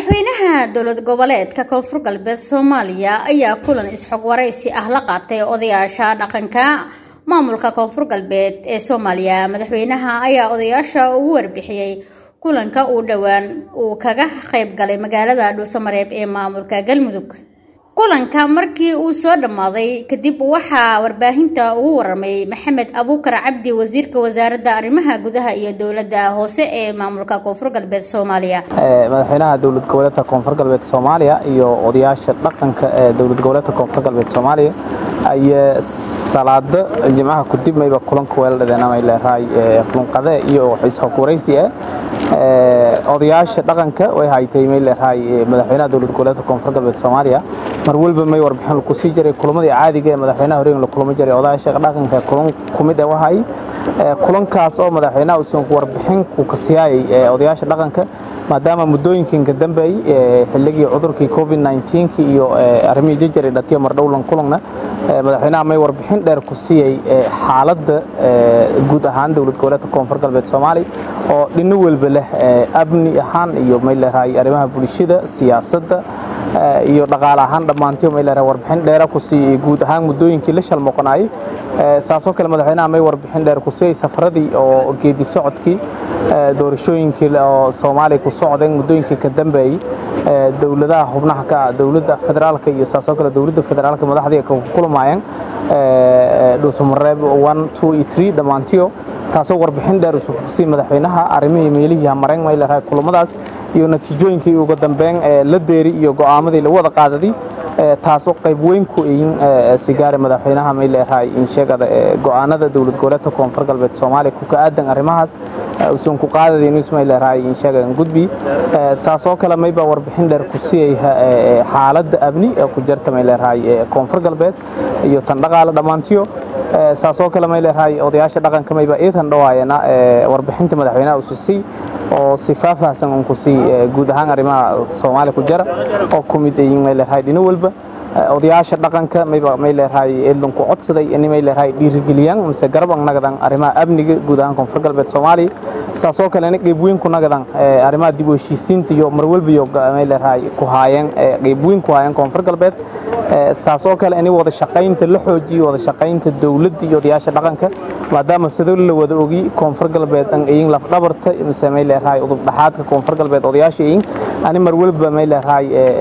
madaxweynaha dowlad goboleedka Koonfur Galbeed Soomaaliya ayaa kulan isxog waraysi ah la qaatay odayaasha dhaqanka maamulka Koonfur Galbeed ee Soomaaliya. Madaxweynaha ayaa odayaasha ugu warbixiyay kulanka uu dhawaan uu kaga qayb galay magaalada Dhuusamareeb ee maamulka Galmudug. kulanka markii uu soo dhamaaday kadib waxaa warbaahinta ugu waramay Maxamed Abuukar Cabdi wasiirka wasaaradda arrimaha gudaha iyo dawladda hoose ee maamulka Koonfur Galbeed Soomaaliya. madaxweynaha dawlad goboleedka Koonfur Galbeed Soomaaliya iyo odayaasha dhaqanka ee dawlad goboleedka Koonfur Galbeed Soomaaliya ay salaada jimcaha ku dib mayba kulanka weeladana ay leeyahay kulanqada iyo xisab waraysi odayaasha dhaqanka way haytay may leeyahay madaxweynaha dawlad goboleedka Koonfur Galbeed Soomaaliya mar walba may warbixin ku sii jiray kulamada caadiga ee madaxweynaha hore la kulmo jiray odayaasha dhaqanka kulan kumid ah wahay kulankaas oo madaxweynaha uu soo warbixin ku kasiyay odayaasha dhaqanka maadaama muddooyinkan ka dambeeyay xilligii cudurkii COVID-19 iyo arrimihii jajaray dhatiyo mar dhowlan kulanna madaxweynaha may warbixin dheer ku siiyay xaaladda guud ahaan dawlad goboleedka Koonfur Galbeed Soomaaliya oo dhinac walba leh amni ahaan iyo may leeyahay arrimaha bulshada siyaasadda iyo dhaqaale ahaan dhamaantii may leeyahay warbixin dheer ku siiyay guud ahaan muddooyinkii la shalmoqonay saasoo kale madaxweynaha may warbixin dheer ku siiyay safaradii oo geedi socodkii doorashooyinkii oo Soomaaliya ku socdeen muddooyinkii ka dambeeyay dawladaha xubnaha ka dawladda federaalka iyo saasoo kale dawladda federaalka madaxda ka kulmayeen Dhuusamareeb 1 2 iyo 3 dhamaantii taasoo warbixin dheer ku siiyay madaxweynaha arrimihii meelihii mareen may leeyahay kulamadaas iyo natiijooyinkii ugu dambeeyay la deeri iyo go'aamadii la wada qaadaday taasoo qayb weyn ku sigaar madaxweynaha may leeyahay in sheegada go'aanada dawlad goboleedka Koonfur Galbeed Soomaaliya ku ka aadan arrimahaas uu ku qaadaday inuu ismay leeyahay in sheegada gudbi saasoo kale may ba warbixin dheer ku siiyay xaaladda amni ee ku jirta may leeyahay Koonfur Galbeed iyo tan dhaqaale dhamaantii saasoo kale may leeyahay odayaasha dhaqanka may ba iidan dhawaayana warbixinta madaxweynaha uu siiyay oo si faahfaahsan ku siiyay guud ahaan arrimaha Soomaaliya ku jira oo kumid ay may leeyahay dhinac walba odayaasha dhaqanka may leeyahay eelan ku codsaday in may leeyahay dhiirigeliyaan mise garab nagadan arrimaha amniga guud ahaan Koonfur Galbeed Soomaaliya saasoo kale qayb weyn ku nagadan arrimaha dib u heshiisiinta iyo mar walba iyo may leeyahay ku haayeen qayb weyn ku haayeen Koonfur Galbeed saasoo kale in wada shaqaynta la xoojiyo wada shaqaynta dawladda iyo odayaasha dhaqanka maadaama sidoo la wada ogi Koonfur Galbeed in la dhabarta mise may leeyahay udub dhaxaadka Koonfur Galbeed odayaasha ani mar walba may leeyahay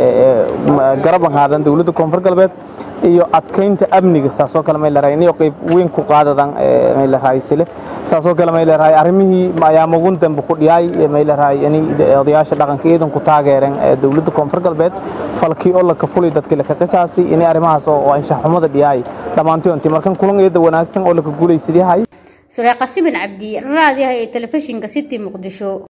garab qaadan dawladda Koonfur Galbeed iyo adkeynta amniga saasoo kale may leeyahay inay qayb weyn ku qaadadan may leeyahay sile saasoo kale may leeyahay arrimihii ayaa mugun dambe ku dhiyay may leeyahay in odayaasha dhaqanka eedan ku taageereen dawladda Koonfur Galbeed falkii oo la ka fulay dadka la ka qisaasi in arrimahaas oo anshax xumada dhiyay dhamaantii intii markan kulan eeda wanaagsan oo la ka guuleysiday Sulayqa Sibil Cabdi raadiyaha ee telefishinka City Muqdisho.